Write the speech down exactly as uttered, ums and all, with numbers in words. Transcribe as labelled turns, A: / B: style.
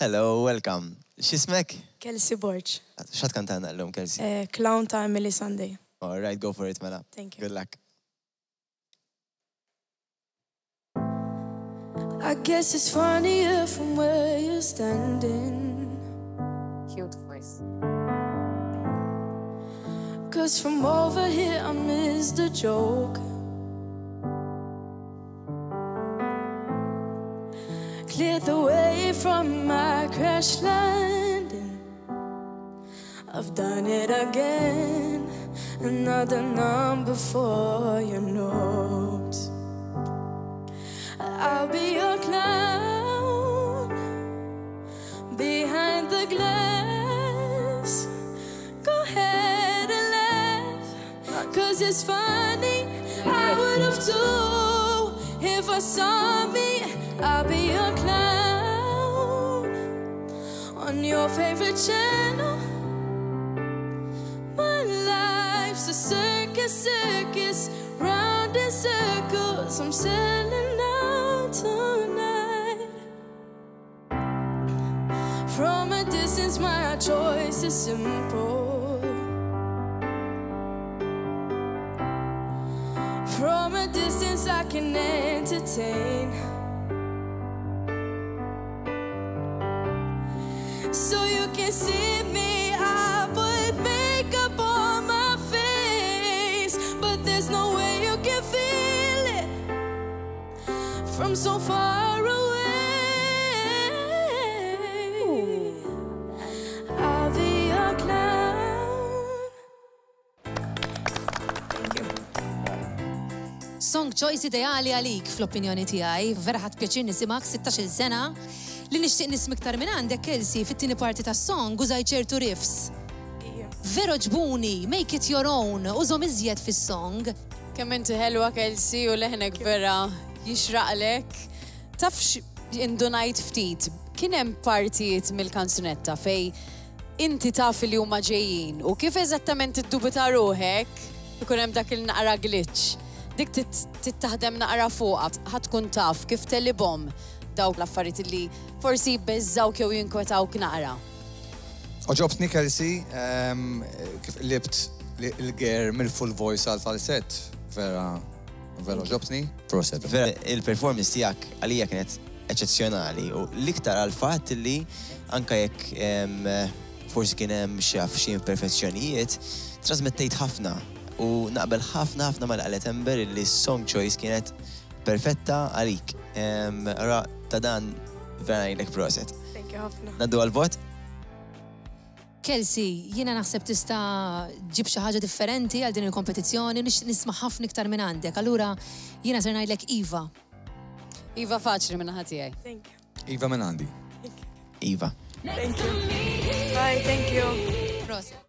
A: Hello, welcome. X'ismek?
B: Kelsie Borg.
A: X'għad kantana l-lum, Kelsie?
B: Uh, Clown ta' Emily Sunday.
A: All right, go for it, mela.
B: Thank you.
A: Good luck.
B: I guess it's funnier from where you're standing.
C: Cute voice.
B: Cause from over here I miss the joke. Clear the way from my crash landing. I've done it again. Another number for your notes. I'll be your clown behind the glass. Go ahead and laugh, cause it's funny. I would have too if I saw me. I'll be your clown on your favorite channel. My life's a circus, circus, round in circles. I'm selling out tonight. From a distance, my choice is simple. From a distance, I can entertain. So you can see me, I put makeup on my face, but there's no way you can feel it from so far away. I'll be your clown. Thank you.
D: Song choice ideali għalik fl-opinjoni tiegħi, vera ħadd pjaċir nisimak sitax-il sena. Li nixtieq nisma' iktar minn għandek, Kelsie, fit-tieni parti tas-song użaj ċertu riffs. Vera ġbuni, make it your own, użhom iżjed fis-song.
C: Kemm inti ħelwa, Kelsie, u leħnek vera jixraqlek. Tafx indunajt ftit, kien hemm partijiet mill-kanzunetta fej inti taf li huma ġejjin u kif eżattament iddubita ruħek ikun hemm dak il-naqra glitch. Dik tittaħdem naqra fuqha, ħatkun taf kif telibhom dawk l-affarijiet li forsi beżżawk jew jinkwetawk naqra.
E: Oġobtni, Kelsie, kif libt il-ger mill-full voice għal falsett. Vera, vera oġobtni. Proset.
A: Vera, il-performance tijak għalija kienet eċezzjonali u l-iktar għal-fat li anka jekk forsi kien hemm xaf xi imperfezzjonijiet, trasmettejt ħafna u naqbel ħafna ħafna mal-qalet Ember li song choice kienet perfetta għalik. Ra ta' dan vera jilek proset.
B: Thank you ħafna.
A: Naddu għal-vot?
D: Kelsie, jiena naħseb tista' ġib xi ħaġa differenti għal din il-kompetizzjoni, nixtieq nisma' ħafna iktar minn għandek. Allura jiena ser ngħidlek Iva.
C: Iva faċli minn naħa tiegħi.
B: Thank you.
E: Iva minn għandi.
A: Iva.
B: Thank you. Bye, thank you.
D: Proset.